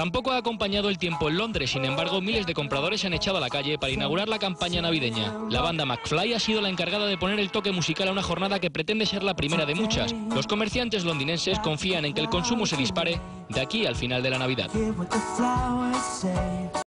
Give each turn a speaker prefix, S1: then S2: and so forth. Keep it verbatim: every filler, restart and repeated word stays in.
S1: Tampoco ha acompañado el tiempo en Londres, sin embargo, miles de compradores se han echado a la calle para inaugurar la campaña navideña. La banda McFly ha sido la encargada de poner el toque musical a una jornada que pretende ser la primera de muchas. Los comerciantes londinenses confían en que el consumo se dispare de aquí al final de la Navidad.